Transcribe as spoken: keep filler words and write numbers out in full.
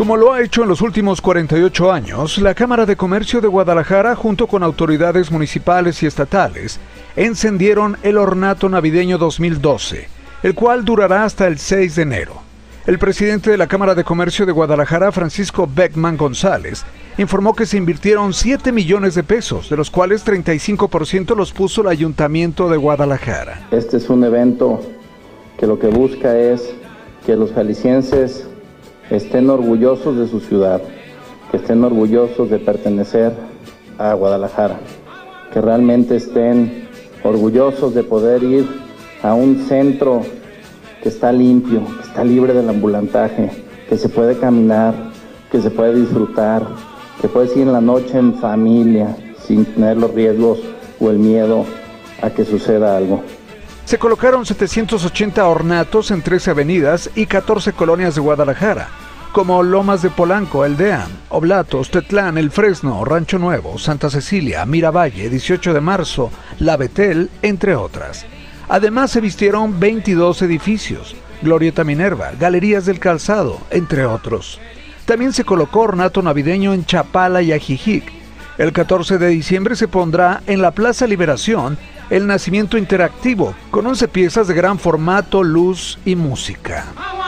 Como lo ha hecho en los últimos cuarenta y ocho años, la Cámara de Comercio de Guadalajara, junto con autoridades municipales y estatales, encendieron el Ornato Navideño dos mil doce, el cual durará hasta el seis de enero. El presidente de la Cámara de Comercio de Guadalajara, Francisco Beckman González, informó que se invirtieron siete millones de pesos, de los cuales treinta y cinco por ciento los puso el Ayuntamiento de Guadalajara. Este es un evento que lo que busca es que los jaliscienses estén orgullosos de su ciudad, que estén orgullosos de pertenecer a Guadalajara, que realmente estén orgullosos de poder ir a un centro que está limpio, que está libre del ambulantaje, que se puede caminar, que se puede disfrutar, que puedes ir en la noche en familia, sin tener los riesgos o el miedo a que suceda algo. Se colocaron setecientos ochenta ornatos en trece avenidas y catorce colonias de Guadalajara, como Lomas de Polanco, El Deán, Oblatos, Tetlán, El Fresno, Rancho Nuevo, Santa Cecilia, Miravalle, dieciocho de marzo, La Betel, entre otras. Además se vistieron veintidós edificios, Glorieta Minerva, Galerías del Calzado, entre otros. También se colocó ornato navideño en Chapala y Ajijic. El catorce de diciembre se pondrá en la Plaza Liberación el nacimiento interactivo, con once piezas de gran formato, luz y música.